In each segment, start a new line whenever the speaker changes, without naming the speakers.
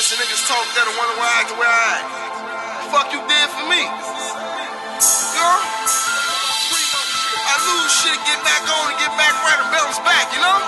Listen, niggas talk that and wonder why I act the way I act. Fuck you did for me. Girl, I lose shit, get back on and get back right and bounce back, you know?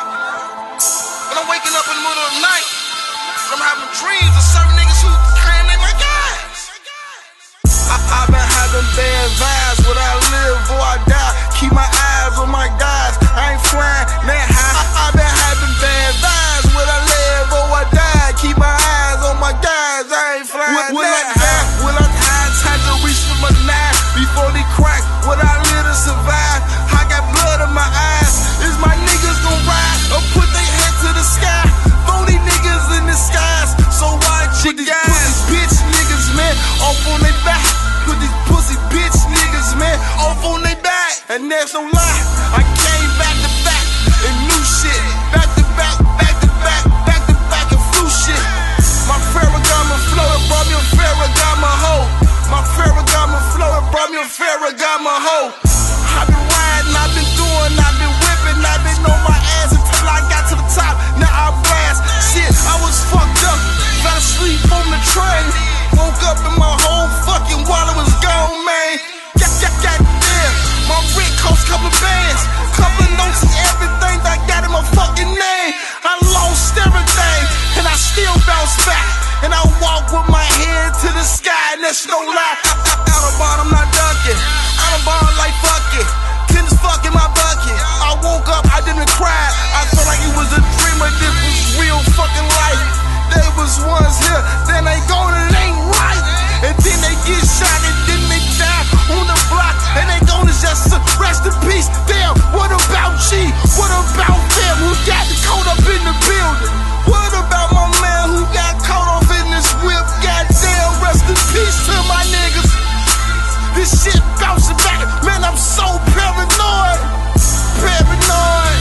But I'm waking up in the middle of the night, and I'm having dreams of certain niggas who can't name my guys. I've been having bad vibes, whether I live or I die. Keep my eyes on my guys, I ain't flying that high. I've been having bad vibes, whether I live or I die. Keep my eyes on my guys, I ain't flying that high. Will I die? Time to reach for my knife before they crack. Will I live to survive? I got blood in my eyes. Is my niggas gon' ride or put their head to the sky? Phony niggas in the skies, so why you guys? Put these bitch niggas, man, off on their back. Put these pussy bitch niggas, man, off on their back. And there's no lie, I came back to back and new shit. Back to back, back to back, back to back and flu shit. My Ferragamo flow, it brought me a Ferragamo hoe. My Ferragamo flow, it brought me a Ferragamo hoe. I've been riding, I've been doing, I've been whipping, I've been on my ass until I got to the top. Now I blast. Shit, I was fucked up, fell asleep on the train. Woke up in my whole fucking wallet was gone, man. Goddamn, my rent cost couple of bands, couple of notes and everything that I got in my fucking name. I lost everything, and I still bounce back. And I walk with my head to the sky, and that's no lie. Out of bond, I'm not ducking. Out of bond like fuck it. Tennis fuck in my bucket. I woke up, I didn't cry. I felt like it was a dream, but this was real fucking life. There was ones here, then they gone and it ain't right. And then they get shot and then they die on the block. And they gonna just rest in peace. Damn, what about G? What about them who got caught up in the building? What about my man who got caught off in this whip? Goddamn, rest in peace to my niggas. This shit bouncing back, man, I'm so paranoid. Paranoid.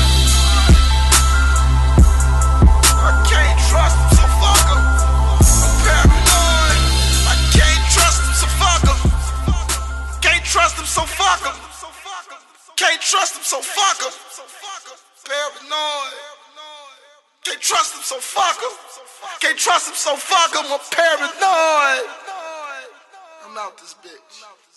I can't trust him, so fuck him. I'm paranoid. I can't trust him, so fuck him. Can't trust him, so fuck him. Can't trust him, so fuck him. Paranoid. Can't trust him, so fuck him. Can't trust him, so fuck him. I'm paranoid. I'm out this bitch.